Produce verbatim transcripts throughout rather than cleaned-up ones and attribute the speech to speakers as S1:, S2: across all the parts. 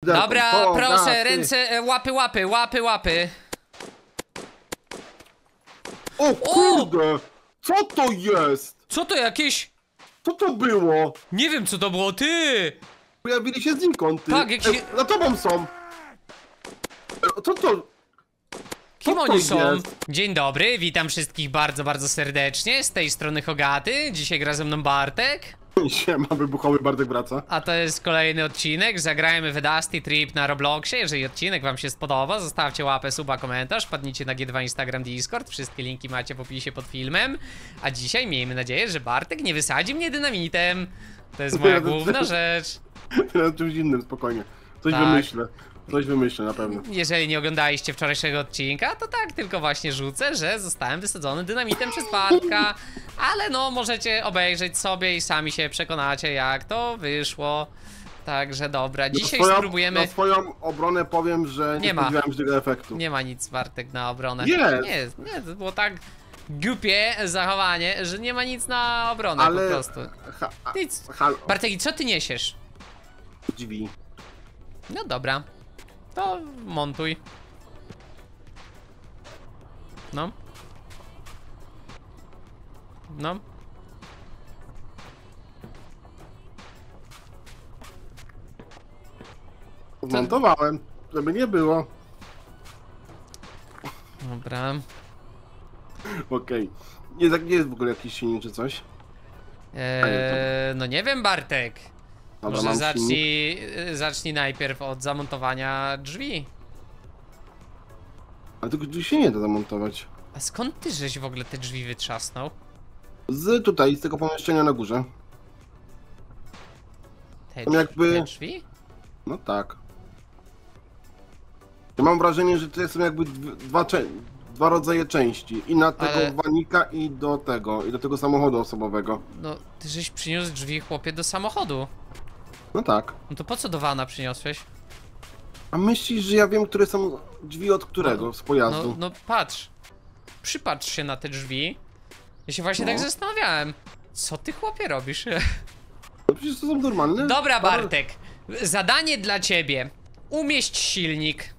S1: Dobra,
S2: O,
S1: proszę,
S2: na, ty.
S1: ręce, e, łapy, łapy, łapy, łapy.
S2: O kurde! Co to jest?
S1: Co to jakieś...
S2: Co to było?
S1: Nie wiem, co to było, ty!
S2: Pojawili się znikąd, ty.
S1: Tak, jakieś-
S2: E, za tobą są. E, co to?
S1: Kim
S2: Co to
S1: oni są?
S2: jest?
S1: Dzień dobry, witam wszystkich bardzo, bardzo serdecznie. Z tej strony Hogaty, dzisiaj gra ze mną Bartek.
S2: Siema, wybuchowy Bartek wraca.
S1: A to jest kolejny odcinek, zagrajmy w Dusty Trip na Robloxie. Jeżeli odcinek wam się spodoba, zostawcie łapę, suba, komentarz, wpadnijcie na G dwa Instagram, Discord, wszystkie linki macie w opisie pod filmem. A dzisiaj miejmy nadzieję, że Bartek nie wysadzi mnie dynamitem. To jest moja główna rzecz.
S2: Teraz czymś innym, spokojnie. Coś
S1: Tak.
S2: wymyślę. Coś wymyślę na pewno.
S1: Jeżeli nie oglądaliście wczorajszego odcinka, to tak tylko właśnie rzucę, że zostałem wysadzony dynamitem przez Bartka. Ale no, możecie obejrzeć sobie i sami się przekonacie, jak to wyszło. Także dobra, dzisiaj
S2: na swoją,
S1: spróbujemy...
S2: Na swoją obronę powiem, że nie,
S1: Nie ma.
S2: spodziewałem się tego efektu.
S1: Nie ma nic, Bartek, na obronę.
S2: Jest.
S1: Nie, nie, to było tak głupie zachowanie, że nie ma nic na obronę
S2: Ale...
S1: po prostu.
S2: Ha, a,
S1: Nic.
S2: halo.
S1: Bartek, i co ty niesiesz?
S2: Drzwi.
S1: No dobra, to montuj. No. No.
S2: Zmontowałem, żeby nie było.
S1: Dobra.
S2: Okej. Nie, tak nie jest w ogóle jakiś silnik czy coś.
S1: Eee, no nie wiem, Bartek.
S2: Dobra,
S1: Może
S2: mam silnik.
S1: zacznij, y, zacznij najpierw od zamontowania drzwi.
S2: Ale tego drzwi się nie da zamontować.
S1: A skąd ty żeś w ogóle te drzwi wytrzasnął?
S2: Z tutaj, z tego pomieszczenia na górze.
S1: Te,
S2: Tam
S1: drzwi-
S2: jakby-
S1: te drzwi?
S2: No tak. Ja mam wrażenie, że to są jakby dw- dwa, cze- dwa rodzaje części. I na tego
S1: Ale-
S2: wanika i do tego, i do tego samochodu osobowego.
S1: No, ty żeś przyniósł drzwi, chłopie, do samochodu.
S2: No tak.
S1: No to po co do wana przyniosłeś?
S2: A myślisz, że ja wiem, które są drzwi od którego z pojazdu?
S1: No, no patrz. Przypatrz się na te drzwi. Ja się właśnie
S2: No.
S1: tak zastanawiałem. Co ty, chłopie, robisz?
S2: No przecież to są normalne.
S1: Dobra,
S2: Parę-
S1: Bartek. Zadanie dla ciebie. Umieść silnik.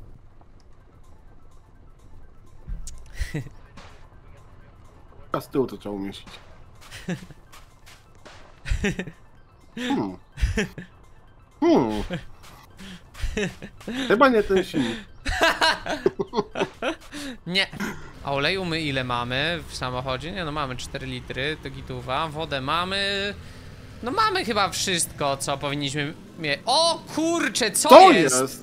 S2: A z tyłu to trzeba umieścić. Hmm. Hmm. Chyba nie ten silnik.
S1: Nie. A oleju my ile mamy w samochodzie? Nie no, mamy cztery litry, to gituwa. Wodę mamy. No mamy chyba wszystko, co powinniśmy mieć. O kurcze, co
S2: To
S1: jest?
S2: jest!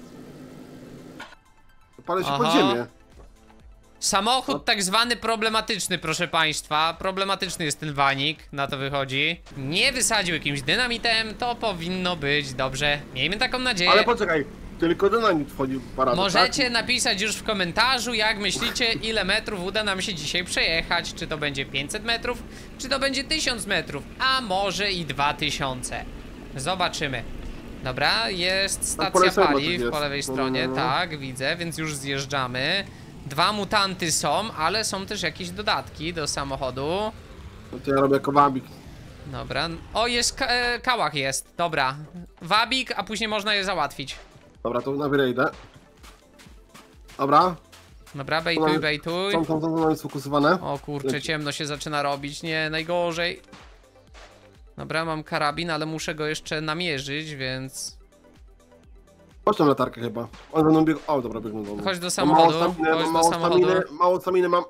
S2: Palę się
S1: Aha.
S2: pod ziemię.
S1: Samochód tak zwany problematyczny, proszę państwa. Problematyczny jest ten wanik, na to wychodzi. Nie wysadził jakimś dynamitem, to powinno być dobrze. Miejmy taką nadzieję.
S2: Ale poczekaj, tylko dynamit wchodzi w paradę,
S1: Możecie
S2: tak?
S1: napisać już w komentarzu, jak myślicie, ile metrów uda nam się dzisiaj przejechać. Czy to będzie pięćset metrów, czy to będzie tysiąc metrów, a może i dwa tysiące. Zobaczymy. Dobra, jest
S2: po
S1: stacja
S2: lewej stronie
S1: paliw
S2: jest.
S1: po lewej
S2: No, no,
S1: stronie,
S2: no, no.
S1: tak, widzę, więc już zjeżdżamy. Dwa mutanty są, ale są też jakieś dodatki do samochodu.
S2: No to ja robię kowabik.
S1: Dobra, o jest, ka e, kałach jest, dobra. Wabik, a później można je załatwić.
S2: Dobra, to na wyrejdę. Dobra.
S1: Dobra, bejtuj,
S2: Są-
S1: bejtuj.
S2: Są tam są, są sfokusowane.
S1: O kurczę, ciemno się zaczyna robić, nie, najgorzej. Dobra, mam karabin, ale muszę go jeszcze namierzyć, więc...
S2: Chodź tam latarkę chyba. One będą bieg... O, dobra, biegną do mnie.
S1: Chodź do
S2: Mam
S1: samochodu,
S2: mało staminy,
S1: chodź
S2: mam
S1: do
S2: mało
S1: samochodu.
S2: staminy, mało staminy mam.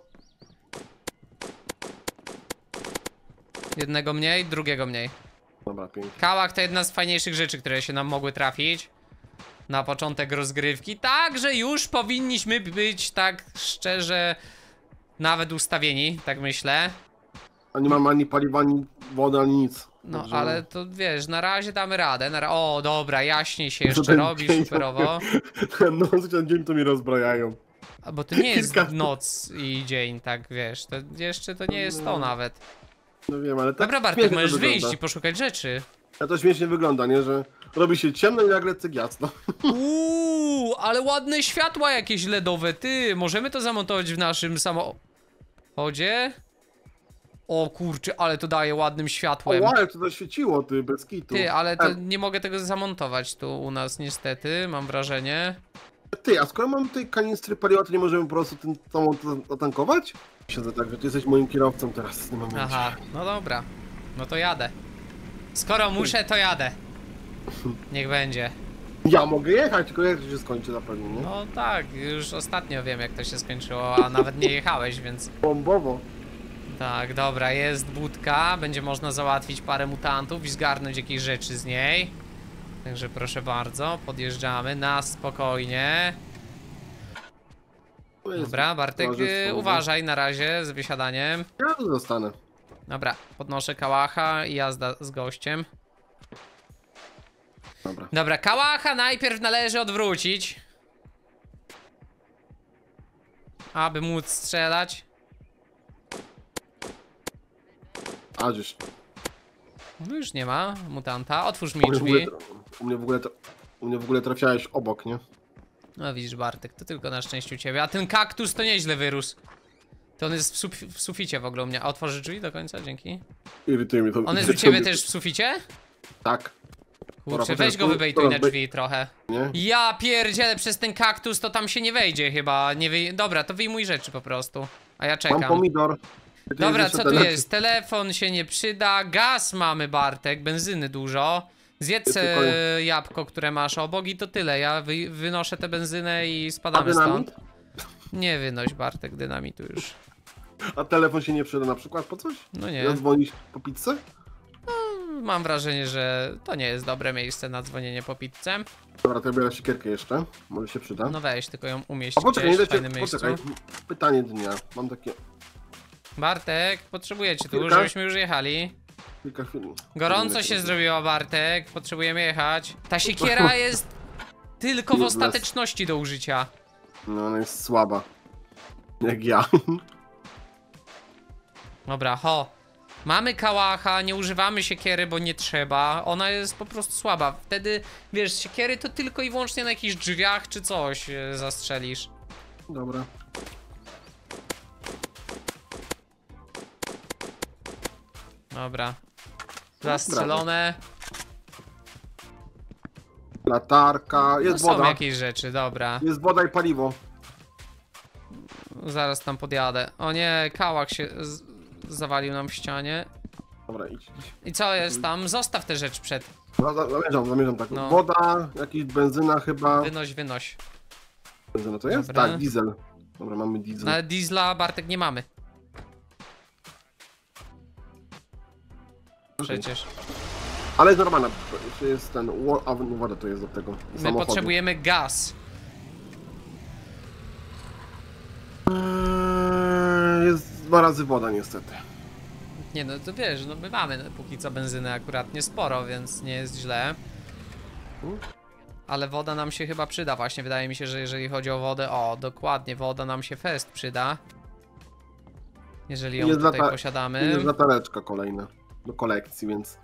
S1: Jednego mniej, drugiego mniej.
S2: Dobra, pięknie.
S1: Kałach to jedna z fajniejszych rzeczy, które się nam mogły trafić na początek rozgrywki. Także już powinniśmy być, tak szczerze, nawet ustawieni, tak myślę.
S2: A nie mam ani paliwa, ani wody, ani nic.
S1: No,
S2: Także-
S1: ale to wiesz, na razie damy radę. Na ra o, dobra, jaśniej się jeszcze
S2: ten
S1: robi,
S2: dzień-
S1: superowo.
S2: No, ten dzień to mi rozbrajają.
S1: A bo to nie jest
S2: Kilka-
S1: noc i dzień, tak wiesz, to jeszcze to nie jest to nawet.
S2: No wiem, ale tak
S1: Dobra, Bartek,
S2: śmiesznie to
S1: możesz
S2: wygląda.
S1: wyjść i poszukać rzeczy.
S2: A to śmiesznie wygląda, nie? Że robi się ciemno i nagle cyk jasno.
S1: Uuu, ale ładne światła jakieś ledowe, ty. Możemy to zamontować w naszym samochodzie? O kurczę, ale to daje ładnym światłem.
S2: O, ale to zaświeciło, ty, bez kitu.
S1: Ty, ale to
S2: E,
S1: nie mogę tego zamontować tu u nas niestety, mam wrażenie.
S2: Ty, a skoro mam tutaj kanistry paliwa, to nie możemy po prostu tym samą zatankować? Siedzę tak, że ty jesteś moim kierowcą teraz w tym momencie.
S1: Aha, no dobra. No to jadę. Skoro muszę, to jadę. Niech będzie.
S2: Ja mogę jechać, tylko jak to się skończy zapewne, nie?
S1: No tak, już ostatnio wiem jak to się skończyło, a nawet nie jechałeś, więc...
S2: Bombowo.
S1: Tak, dobra, jest budka, będzie można załatwić parę mutantów i zgarnąć jakieś rzeczy z niej. Także proszę bardzo, podjeżdżamy na spokojnie.
S2: To jest
S1: Dobra, Bartek,
S2: towarzystwo,
S1: y,
S2: nie?
S1: uważaj na razie z wysiadaniem.
S2: Ja tu zostanę.
S1: Dobra, podnoszę kałacha i jazda z gościem.
S2: Dobra.
S1: Dobra, kałacha najpierw należy odwrócić, aby móc strzelać.
S2: A, gdzieś.
S1: No już nie ma mutanta, otwórz mi
S2: U mnie, w ogóle,
S1: drzwi.
S2: u, mnie w ogóle, tra- u mnie w ogóle trafiałeś obok, nie?
S1: No widzisz Bartek, to tylko na szczęściu ciebie, a ten kaktus to nieźle wyrósł. To on jest w, suf w suficie w ogóle u mnie, a otworzysz drzwi do końca, dzięki.
S2: Irytuje mnie to.
S1: On jest u ciebie też w suficie?
S2: Tak,
S1: Kurczę,
S2: Dobra,
S1: weź go
S2: poczekaj,
S1: wybejtuj
S2: dobra,
S1: na
S2: wej-
S1: drzwi trochę.
S2: nie?
S1: Ja pierdzielę, przez ten kaktus to tam się nie wejdzie chyba, nie wyj... Dobra, to wyjmuj rzeczy po prostu, a ja
S2: Mam
S1: czekam.
S2: pomidor. Tu
S1: Dobra,
S2: jeszcze
S1: co tu
S2: telefon.
S1: jest? Telefon się nie przyda, gaz mamy Bartek, benzyny dużo. Zjedz
S2: Jest
S1: e,
S2: tylko-
S1: jabłko, które masz obok i to tyle, ja wy, wynoszę tę benzynę i
S2: A
S1: spadamy
S2: dynamit?
S1: stąd. Nie wynoś Bartek dynamitu już.
S2: A telefon się nie przyda na przykład po coś?
S1: No nie,
S2: Zadzwonić po pizzę?
S1: mam wrażenie, że to nie jest dobre miejsce na dzwonienie po pizzę.
S2: Dobra, to ja biorę siekierkę jeszcze. Może się przyda.
S1: No weź, tylko ją umieść
S2: A poczekaj,
S1: gdzieś
S2: nie
S1: w
S2: da cię,
S1: fajnym miejscu.
S2: poczekaj. Pytanie dnia. Mam takie
S1: Bartek, potrzebujecie tu,
S2: Chwilkę.
S1: żebyśmy już jechali.
S2: kilka chwil.
S1: Gorąco się zrobiło Bartek, potrzebujemy jechać. Ta siekiera jest tylko w
S2: Useless.
S1: ostateczności do użycia.
S2: No, ona jest słaba. Jak ja.
S1: Dobra, ho. Mamy kałacha, nie używamy siekiery, bo nie trzeba. Ona jest po prostu słaba. Wtedy, wiesz, siekiery to tylko i wyłącznie na jakichś drzwiach czy coś e, zastrzelisz.
S2: Dobra.
S1: Dobra. Zastrzelone.
S2: Latarka.
S1: No
S2: Jest
S1: są
S2: woda.
S1: jakieś rzeczy, dobra.
S2: Jest woda i paliwo.
S1: Zaraz tam podjadę. O nie, kałach się z zawalił nam w ścianie.
S2: Dobra, idź. idź.
S1: I co jest tam? Zostaw tę rzecz przed.
S2: Za- za- Zamierzam, zamierzam tak.
S1: No.
S2: Woda, jakaś benzyna chyba.
S1: Wynoś, wynoś.
S2: Benzyna to jest?
S1: Dobra.
S2: Tak, diesel. Dobra, mamy diesel.
S1: Na diesla Bartek nie mamy. Przecież.
S2: Ale jest normalna. To jest ten. wo- A nie, woda to jest do tego.
S1: My
S2: samochodu.
S1: potrzebujemy gaz.
S2: Eee, Jest dwa razy woda niestety.
S1: Nie no, to wiesz, no my mamy no, póki co benzyny akurat nie sporo, więc nie jest źle. Ale woda nam się chyba przyda właśnie, wydaje mi się, że jeżeli chodzi o wodę, o dokładnie, woda nam się fest przyda. Jeżeli ją
S2: Jest
S1: tutaj
S2: lata-
S1: posiadamy.
S2: Jest latareczka kolejna do kolekcji, więc.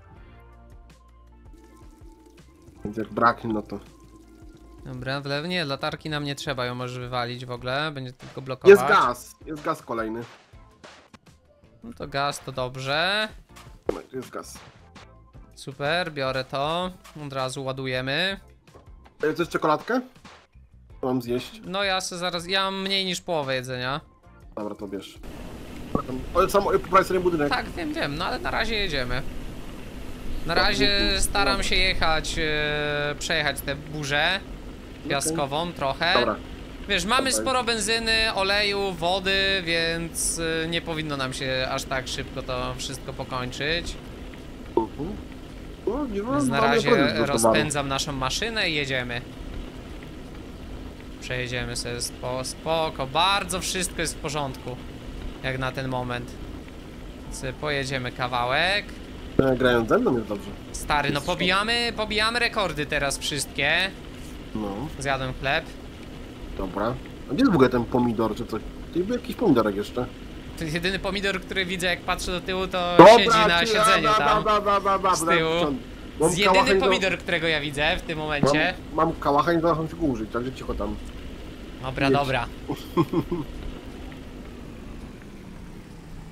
S2: Więc jak braknie, no to.
S1: Dobra, w lewo, nie, latarki nam nie trzeba, ją możesz wywalić w ogóle, będzie tylko blokować.
S2: Jest gaz! Jest gaz kolejny.
S1: No to gaz to dobrze.
S2: No, jest gaz.
S1: Super, biorę to, od razu ładujemy.
S2: E, Chcesz czekoladkę? To mam zjeść.
S1: No ja se zaraz, ja mam mniej niż połowę jedzenia.
S2: Dobra, to bierz. O, sam, poprawię sobie budynek.
S1: Tak, wiem, wiem, no ale na razie jedziemy. Na razie staram się jechać, e, przejechać tę burzę piaskową trochę.
S2: Dobra.
S1: Wiesz, mamy
S2: Dobra.
S1: sporo benzyny, oleju, wody, więc e, nie powinno nam się aż tak szybko to wszystko pokończyć.
S2: Mhm. No, nie mam,
S1: Więc na
S2: mamy
S1: razie
S2: produkt gotowany.
S1: rozpędzam naszą maszynę i jedziemy. Przejedziemy sobie spo, spoko, bardzo wszystko jest w porządku. Jak na ten moment. Sobie pojedziemy kawałek.
S2: E, Grając ze mną jest dobrze.
S1: Stary, no pobijamy, pobijamy rekordy teraz wszystkie.
S2: No,
S1: Zjadłem chleb.
S2: dobra. A gdzie jest w ogóle ten pomidor czy coś? Tu był jakiś pomidorek jeszcze.
S1: To jest jedyny pomidor, który widzę jak patrzę do tyłu, to
S2: Dobra,
S1: siedzi na
S2: czy-
S1: siedzeniu
S2: da, da,
S1: tam.
S2: da, da, da, da,
S1: z
S2: da,
S1: tyłu.
S2: Mam
S1: Z jedyny
S2: kałacha i
S1: pomidor, którego ja widzę w tym momencie.
S2: Mam, mam kałacha i nie zdążam się go użyć, także cicho tam.
S1: Dobra,
S2: jedź.
S1: dobra.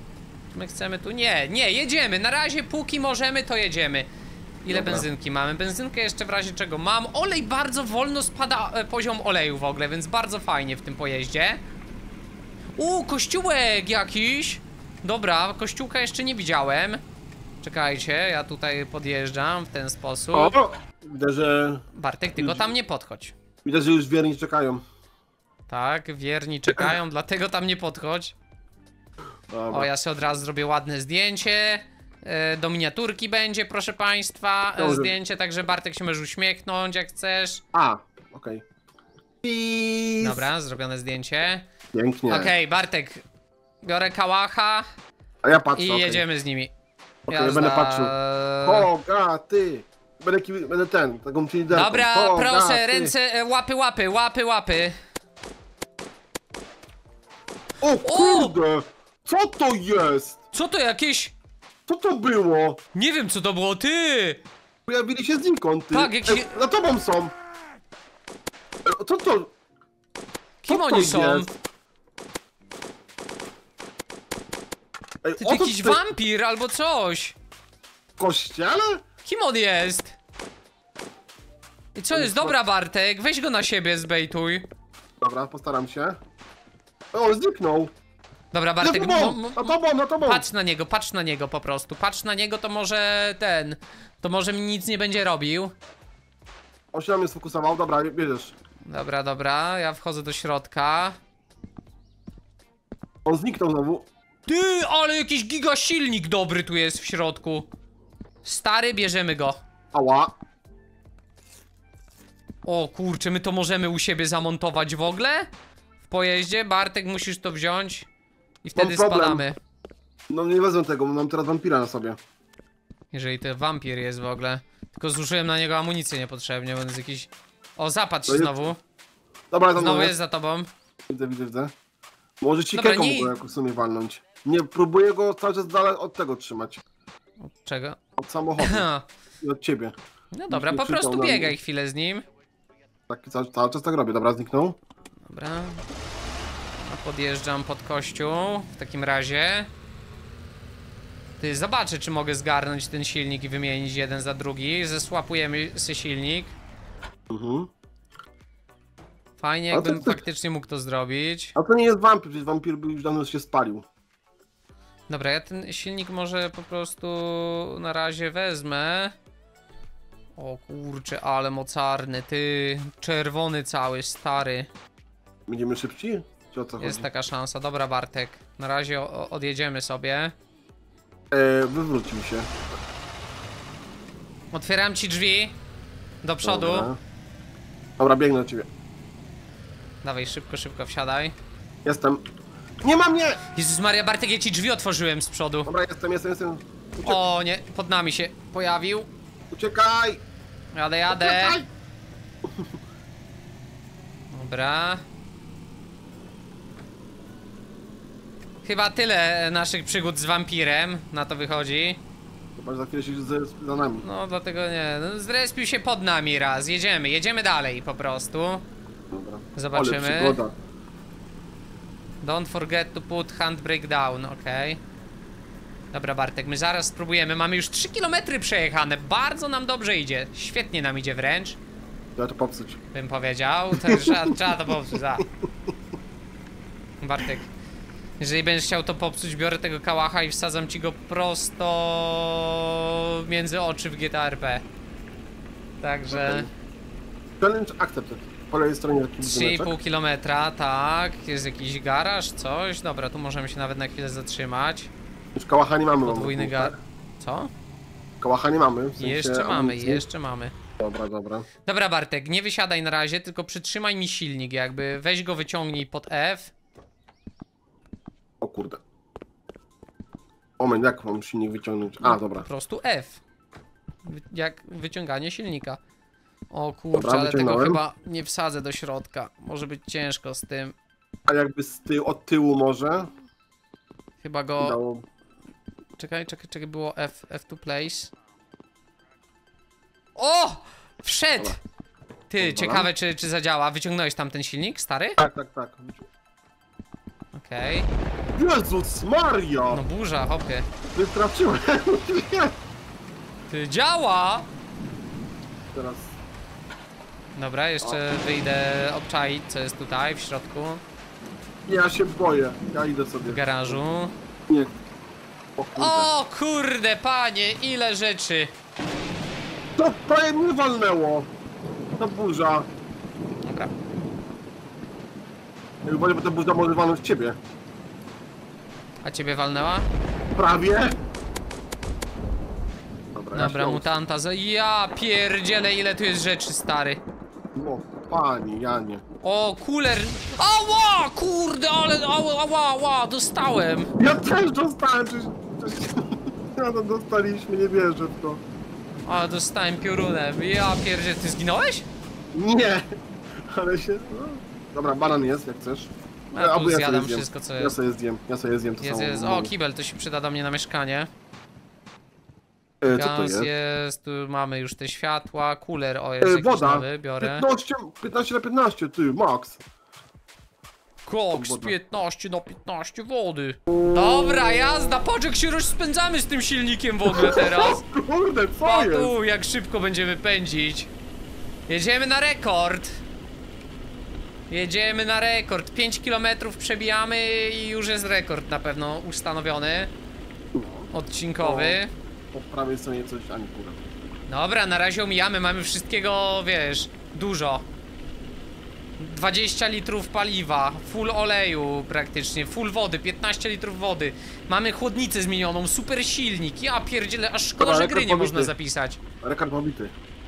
S1: My chcemy tu... Nie, nie, jedziemy. Na razie póki możemy, to jedziemy. Ile
S2: Dobra.
S1: benzynki mamy? Benzynkę jeszcze w razie czego mam. Olej bardzo wolno spada e, poziom oleju w ogóle, więc bardzo fajnie w tym pojeździe. U, kościółek jakiś. Dobra, kościółka jeszcze nie widziałem. Czekajcie, ja tutaj podjeżdżam w ten sposób.
S2: O! Widzę, że...
S1: Bartek, tylko tam nie podchodź.
S2: Widzę, że już wierni czekają.
S1: Tak, wierni czekają, dlatego tam nie podchodź.
S2: Dobra.
S1: O, ja sobie od razu zrobię ładne zdjęcie. E, do miniaturki będzie, proszę państwa, e,
S2: Dobrze.
S1: zdjęcie, także Bartek się możesz uśmiechnąć jak chcesz.
S2: A, okej. Okay.
S1: Dobra, zrobione zdjęcie.
S2: Pięknie.
S1: Okej, Bartek, biorę kałacha
S2: A ja patrzę,
S1: i
S2: okej.
S1: jedziemy z nimi.
S2: Okej,
S1: Jazda.
S2: będę patrzył. Boga, ty! Będę, ki- będę ten, taką czyli derką.
S1: Dobra,
S2: Boga,
S1: proszę,
S2: ty.
S1: ręce, e, łapy, łapy, łapy, łapy.
S2: O kurde! Co to jest?
S1: Co to jakieś...
S2: Co to było?
S1: Nie wiem co to było, ty!
S2: Pojawili się znikąd, ty.
S1: Tak, jakieś-
S2: E, za tobą są. E, co to?
S1: Kim
S2: Co to
S1: oni są?
S2: jest? Ej,
S1: Ty,
S2: o
S1: to
S2: co
S1: jakiś
S2: ty-
S1: wampir albo coś.
S2: W kościele?
S1: Kim on jest? I co jest? Dobra, Bartek, weź go na siebie, zbejtuj.
S2: Dobra, postaram się. O, on zniknął.
S1: Dobra,
S2: Za
S1: Bartek, mo,
S2: tobą,
S1: mo,
S2: na tobą, na tobą.
S1: patrz na niego, patrz na niego po prostu. Patrz na niego, to może ten... To może mi nic nie będzie robił.
S2: On się na mnie sfokusował, dobra, bierzesz.
S1: Dobra, dobra, ja wchodzę do środka.
S2: On zniknął znowu.
S1: Ty, ale jakiś giga silnik dobry tu jest w środku. Stary, bierzemy go.
S2: Ała.
S1: O kurczę, my to możemy u siebie zamontować w ogóle? W pojeździe? Bartek, musisz to wziąć. I wtedy
S2: problem.
S1: spadamy.
S2: No nie wezmę tego, mam teraz wampira na sobie.
S1: Jeżeli to wampir jest w ogóle. Tylko zużyłem na niego amunicję niepotrzebnie, bo on jest jakiś... O, zapadł się
S2: To jest-
S1: znowu.
S2: Dobra, tam
S1: Znowu
S2: jest.
S1: jest za tobą.
S2: Widzę, widzę, widzę. Może ci
S1: Dobra,
S2: keką
S1: nie-
S2: go jakoś w sumie walnąć. Nie, próbuję go cały czas dalej od tego trzymać.
S1: Od czego?
S2: Od samochodu i od ciebie.
S1: No dobra,
S2: nie
S1: po
S2: krzyczał
S1: prostu
S2: na mnie.
S1: biegaj chwilę z nim.
S2: Tak, cały, cały czas tak robię, dobra, zniknął.
S1: Dobra. A podjeżdżam pod kościół w takim razie. Ty, zobaczę, czy mogę zgarnąć ten silnik i wymienić jeden za drugi. Zesłapujemy sobie silnik.
S2: Mhm.
S1: Fajnie,
S2: A
S1: jakbym
S2: to- to-
S1: faktycznie mógł to zrobić.
S2: A to nie jest wampir, przecież wampir by już dawno się spalił.
S1: Dobra, ja ten silnik może po prostu na razie wezmę. O kurczę, ale mocarny, ty. Czerwony cały, stary.
S2: Będziemy szybci? Czy o co
S1: Jest
S2: chodzi?
S1: taka szansa. Dobra, Bartek. Na razie o- odjedziemy sobie.
S2: E, wywrócił się.
S1: Otwieram ci drzwi. Do przodu.
S2: Dobra. Dobra, biegnę do ciebie.
S1: Dawaj, szybko, szybko wsiadaj.
S2: Jestem. Nie ma mnie!
S1: Jezus Maria, Bartek, ja ci drzwi otworzyłem z przodu.
S2: Dobra, jestem, jestem, jestem. Uciek
S1: O nie, pod nami się pojawił.
S2: uciekaj!
S1: Jadę, jadę.
S2: Uciekaj!
S1: Dobra. Chyba tyle naszych przygód z wampirem, na to wychodzi.
S2: Zobacz, za chwilę się z- za nami.
S1: No dlatego nie, no, zrespił się pod nami raz, jedziemy, jedziemy dalej po prostu.
S2: Dobra.
S1: Zobaczymy.
S2: Ale przygoda.
S1: Don't forget to put handbrake down, okej. Dobra, Bartek, my zaraz spróbujemy, mamy już trzy kilometry przejechane, bardzo nam dobrze idzie, świetnie nam idzie wręcz,
S2: Trzeba to popsuć.
S1: bym powiedział, to trzeba, trzeba to popsuć, a. Bartek, jeżeli będziesz chciał to popsuć, biorę tego kałacha i wsadzam ci go prosto między oczy w G T A R P. Także
S2: Okej. Challenge accepted. Po lewej stronie taki
S1: trzy i pół
S2: budyneczek.
S1: kilometra, tak, jest jakiś garaż, coś, dobra, tu możemy się nawet na chwilę zatrzymać.
S2: Już kałacha nie mamy.
S1: Podwójny
S2: wokół,
S1: gar...
S2: tak?
S1: Co?
S2: Kałacha nie mamy. W sensie
S1: Jeszcze mamy,
S2: amunicji.
S1: jeszcze mamy.
S2: Dobra, dobra.
S1: Dobra, Bartek, nie wysiadaj na razie, tylko przytrzymaj mi silnik jakby, weź go wyciągnij pod F.
S2: O kurde. Moment, jak mam silnik wyciągnąć? A, dobra.
S1: Po prostu F. Wy- Jak wyciąganie silnika. O kurczę,
S2: Dobra,
S1: ale tego
S2: wyciągnąłem.
S1: chyba nie wsadzę do środka. Może być ciężko z tym.
S2: A jakby z tyłu, od tyłu może?
S1: Chyba go...
S2: Dało...
S1: Czekaj, czekaj, czekaj, było F, F to place. O! Wszedł! Ty,
S2: Dobra.
S1: ciekawe czy, czy zadziała. Wyciągnąłeś tam ten silnik, stary?
S2: Tak, tak, tak.
S1: Okej.
S2: Jezus Maria!
S1: No burza, hopie.
S2: Wystraszyłem.
S1: Ty, działa!
S2: Teraz.
S1: Dobra, jeszcze wyjdę obczaić, co jest tutaj w środku.
S2: Ja się boję. Ja idę sobie.
S1: W garażu.
S2: Nie. O kurde.
S1: O kurde, panie, ile rzeczy!
S2: To prawie mnie walnęło. To burza.
S1: Dobra.
S2: Ja uważam, bo ta burza może walnąć ciebie.
S1: A ciebie walnęła?
S2: Prawie. Dobra, ja
S1: Dobra,
S2: się
S1: mutanta za... Ja pierdzielę, ile tu jest rzeczy, stary.
S2: O, pani, Janie.
S1: O, kuler... Ała, kurde, ale... Ała, ała, ała, dostałem.
S2: Ja też dostałem, czyś... czyś... Ja to dostaliśmy, nie wierzę w to.
S1: A, dostałem piorunem. Ja pierdzielę, ty zginąłeś?
S2: Nie, ale się... No. Dobra, banan jest, jak chcesz.
S1: Ja tu
S2: Albo ja
S1: zjadam
S2: sobie zjem.
S1: wszystko, co
S2: Ja
S1: jest.
S2: sobie zjem, ja sobie zjem to
S1: Jest,
S2: samo.
S1: jest. O, kibel, to się przyda do mnie na mieszkanie.
S2: E, co to
S1: Gaz
S2: jest?
S1: jest, tu mamy już te światła, kuler, o, jest
S2: E,
S1: jakiś
S2: woda.
S1: nowy, biorę.
S2: piętnaście, piętnaście na piętnaście, ty, max.
S1: Koks
S2: woda.
S1: piętnaście na piętnaście wody. Dobra, jazda, patrz jak się rozpędzamy z tym silnikiem w ogóle teraz.
S2: Kurde, co jest?
S1: Patu, jak szybko będziemy pędzić. Jedziemy na rekord. Jedziemy na rekord. pięć kilometrów przebijamy i już jest rekord na pewno ustanowiony. Odcinkowy.
S2: Po prawej stronie coś, ani kurde.
S1: Dobra, na razie omijamy, mamy wszystkiego, wiesz, dużo. dwadzieścia litrów paliwa, full oleju praktycznie, full wody, piętnaście litrów wody. Mamy chłodnicę zmienioną, super silnik, ja pierdzielę, aż szkoda,
S2: Dobra,
S1: że
S2: rekord
S1: gry nie
S2: pobity.
S1: można zapisać.
S2: Rekord pobity.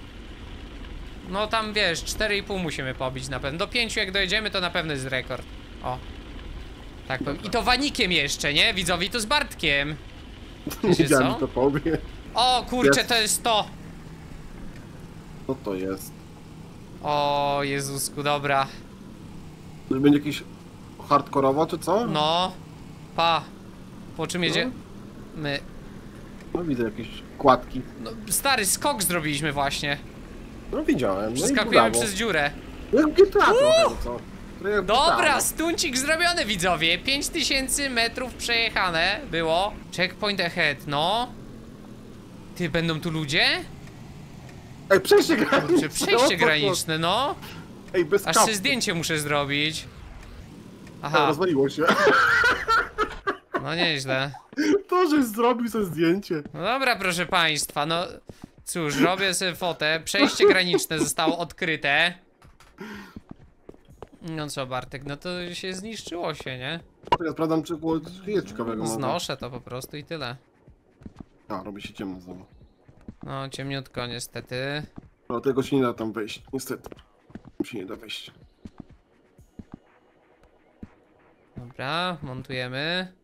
S1: No tam wiesz, cztery i pół musimy pobić na pewno. Do pięciu jak dojedziemy, to na pewno jest rekord. O. Tak powiem. I to wanikiem jeszcze, nie? Widzowie, to z Bartkiem.
S2: Nie
S1: Wiecie
S2: wiedziałem,
S1: co?
S2: to powie.
S1: O kurczę,
S2: Jest.
S1: to jest to.
S2: Co to jest?
S1: O Jezusku, dobra.
S2: To będzie jakiś hardkorowo, czy co?
S1: No. Pa. Po czym jedzie? My.
S2: No widzę jakieś kładki.
S1: No, stary, skok zrobiliśmy właśnie.
S2: No widziałem, no i
S1: Przeskakujemy
S2: brawo.
S1: przez dziurę.
S2: Jak w G T A trochę, no co? Trochę jak w G T A,
S1: Dobra,
S2: no.
S1: stuncik zrobiony, widzowie. pięć tysięcy metrów przejechane było. Checkpoint ahead, no. Ty, będą tu ludzie?
S2: Ej, przejście
S1: Kurczę,
S2: graniczne!
S1: przejście graniczne, no.
S2: Ej, bez
S1: Aż
S2: kapy.
S1: sobie zdjęcie muszę zrobić.
S2: A,
S1: Aha,
S2: rozwaliło się.
S1: no nieźle.
S2: To, żeś zrobił sobie zdjęcie.
S1: No dobra, proszę państwa, no cóż, robię sobie fotę. Przejście graniczne zostało odkryte. No co, Bartek, no to się zniszczyło się, nie?
S2: To ja sprawdzam, czy było jest ciekawego. może.
S1: Znoszę to po prostu i tyle.
S2: A, robi się ciemno znowu.
S1: No, ciemniutko niestety.
S2: No, tego się nie da tam wejść, niestety. Tam się nie da wejść.
S1: Dobra, montujemy.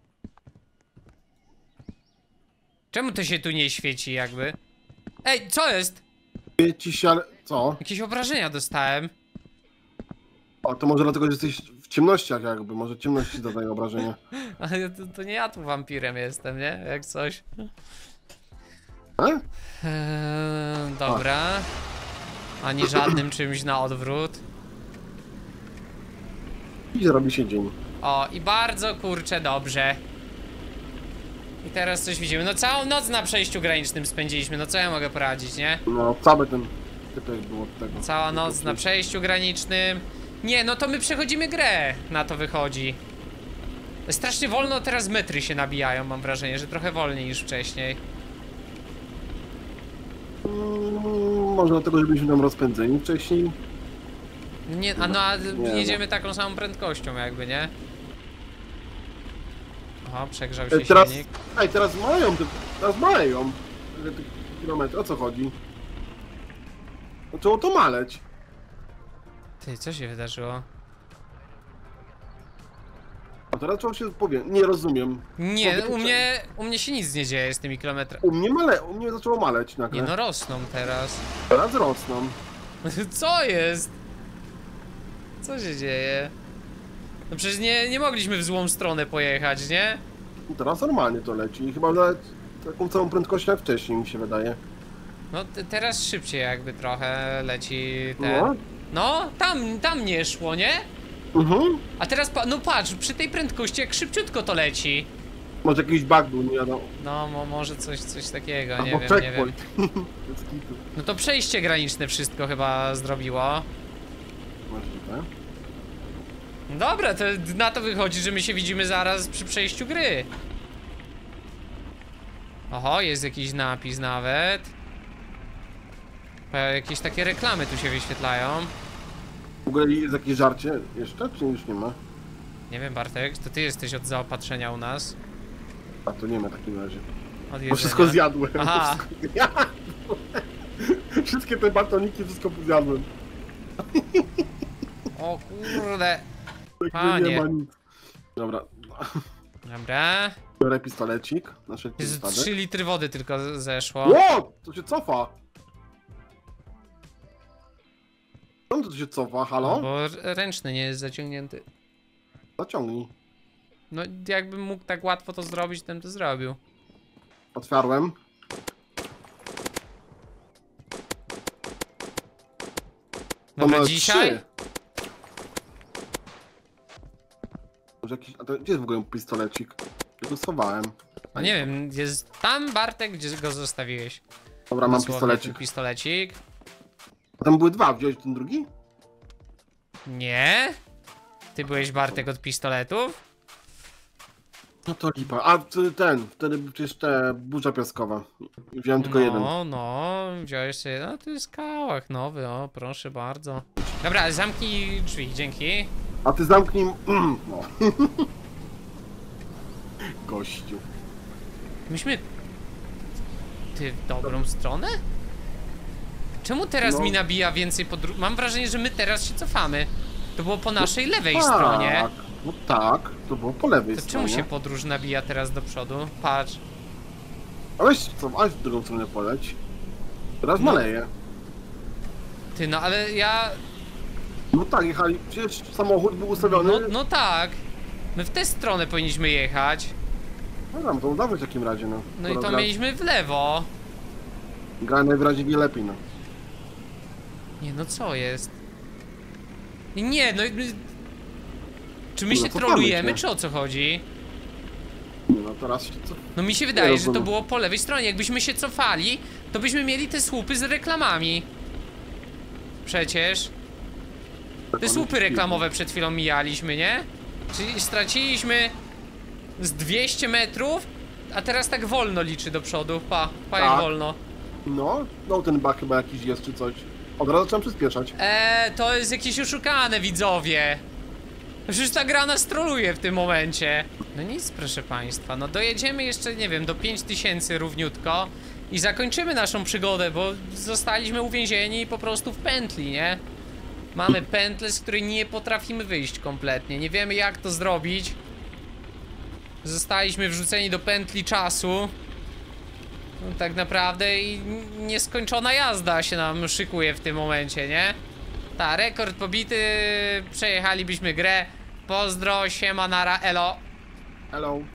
S1: Czemu to się tu nie świeci jakby? Ej, co jest?
S2: Ci się, ale... Co?
S1: Jakieś obrażenia dostałem.
S2: O, to może dlatego, że jesteś w ciemnościach jakby. Może ciemność ci zadaje obrażenia.
S1: Ale to, to nie ja tu wampirem jestem, nie? Jak coś.
S2: A?
S1: Eee, dobra. Ani żadnym czymś na odwrót.
S2: I zrobi się dzień.
S1: O, i bardzo kurczę dobrze. I teraz coś widzimy. No całą noc na przejściu granicznym spędziliśmy, no co ja mogę poradzić, nie?
S2: No, cały ten typek był od tego.
S1: Cała noc na przejściu granicznym. Nie, no to my przechodzimy grę, na to wychodzi. Strasznie wolno teraz metry się nabijają, mam wrażenie, że trochę wolniej niż wcześniej.
S2: Mm, może dlatego, że byliśmy tam rozpędzeni wcześniej.
S1: Nie, a no a
S2: Nie,
S1: jedziemy taką samą prędkością jakby, nie? Oho, przegrzał się
S2: Ej, teraz,
S1: silnik.
S2: ej, teraz mają, te- teraz mają. Te- te kilometry, o co chodzi? Zaczęło to maleć.
S1: Ty, co się wydarzyło?
S2: A teraz trzeba się powie. Nie rozumiem.
S1: Nie,
S2: Powiedz,
S1: u mnie, u mnie się nic nie dzieje z tymi kilometrami.
S2: U mnie male, u mnie zaczęło maleć nagle.
S1: Nie no, rosną teraz.
S2: Teraz rosną.
S1: Co jest? Co się dzieje? No przecież nie, nie mogliśmy w złą stronę pojechać, nie?
S2: I teraz normalnie to leci. I chyba nawet taką całą prędkością jak wcześniej mi się wydaje.
S1: No te, teraz szybciej jakby trochę leci ten...
S2: No.
S1: No, tam, tam nie szło, nie?
S2: Mhm.
S1: A teraz, pa no patrz, przy tej prędkości jak szybciutko to leci.
S2: Może jakiś bug był, nie wiadomo.
S1: No, mo może coś, coś takiego, nie
S2: Albo
S1: wiem, nie wiem.
S2: checkpoint. Bez kitu.
S1: No to przejście graniczne wszystko chyba zrobiło.
S2: Możliwe.
S1: Dobra, to na to wychodzi, że my się widzimy zaraz przy przejściu gry. Oho, jest jakiś napis nawet. E, Jakieś takie reklamy tu się wyświetlają.
S2: W ogóle jest jakieś żarcie jeszcze, czy już nie ma?
S1: Nie wiem, Bartek, to ty jesteś od zaopatrzenia u nas.
S2: A to nie ma w takim razie.
S1: Od
S2: Bo wszystko
S1: jedzenia.
S2: zjadłem.
S1: Aha.
S2: Wszystko zjadłem. Wszystkie te batoniki, wszystko zjadłem.
S1: O kurde.
S2: Także
S1: Panie.
S2: nie ma nic. Dobra.
S1: Dobra.
S2: Biorę pistolecik na wszelki
S1: Jest
S2: wypadek.
S1: trzy litry wody tylko z- zeszło.
S2: Ło! To się cofa! Czemu to się cofa? Halo?
S1: Bo r- ręczny nie jest zaciągnięty.
S2: Zaciągnij.
S1: No jakbym mógł tak łatwo to zrobić, to bym to zrobił.
S2: Otwarłem.
S1: Dobra,
S2: ma
S1: dzisiaj?
S2: trzy. Może jakiś... A to gdzie jest w ogóle pistolecik? Ja go schowałem.
S1: No nie wiem, jest tam Bartek, gdzie go zostawiłeś.
S2: Dobra, mam
S1: Dosłownie
S2: pistolecik.
S1: ten pistolecik.
S2: A tam były dwa, wziąłeś ten drugi?
S1: Nie? Ty byłeś Bartek od pistoletów?
S2: No to lipa. A ty- ten, wtedy przecież te burza piaskowa. Wziąłem tylko
S1: no,
S2: jeden.
S1: no, wziąłeś sobie, no to jest kałach nowy, o proszę bardzo. Dobra, zamknij drzwi, dzięki.
S2: A ty zamknij... Mm, no. Gościu.
S1: Myśmy... Ty w dobrą stronę? Czemu teraz
S2: No.
S1: mi nabija więcej podróż... Mam wrażenie, że my teraz się cofamy. To było po naszej lewej
S2: tak,
S1: stronie.
S2: No tak, to było po lewej
S1: To
S2: stronie.
S1: czemu się podróż nabija teraz do przodu? Patrz.
S2: A weź co, aż w drugą stronę poleć. Teraz
S1: No.
S2: maleje.
S1: Ty, no ale ja...
S2: No tak, jechali, przecież samochód był ustawiony.
S1: No, no tak. My w tę stronę powinniśmy jechać.
S2: No tam, to dawaj w takim razie, no.
S1: No i
S2: Skoro
S1: to
S2: gra-
S1: mieliśmy w lewo.
S2: Gra najwyraźniej wie lepiej, no.
S1: Nie, no co jest? Nie, no... my- Czy my
S2: No,
S1: się
S2: cofamy
S1: trolujemy,
S2: się.
S1: czy o co chodzi?
S2: Nie, no teraz się co...
S1: No mi się wydaje, że to
S2: rozumiem.
S1: było po lewej stronie. Jakbyśmy się cofali, to byśmy mieli te słupy z reklamami. Przecież. Te słupy reklamowe przed chwilą mijaliśmy, nie? Czyli straciliśmy z dwieście metrów, a teraz tak wolno liczy do przodu. Pa, pa jak
S2: Tak.
S1: wolno.
S2: No, no ten bug chyba jakiś jest czy coś. Od razu zacząłem przyspieszać.
S1: Eee, to jest jakieś oszukane, widzowie. Przecież ta gra nas troluje w tym momencie. No nic, proszę państwa, no dojedziemy jeszcze, nie wiem, do pięć tysięcy równiutko i zakończymy naszą przygodę, bo zostaliśmy uwięzieni po prostu w pętli, nie? Mamy pętlę, z której nie potrafimy wyjść kompletnie, nie wiemy jak to zrobić. Zostaliśmy wrzuceni do pętli czasu. No, tak naprawdę i nieskończona jazda się nam szykuje w tym momencie, nie? Ta, rekord pobity, przejechalibyśmy grę. Pozdro, siema, nara, elo.
S2: Hello.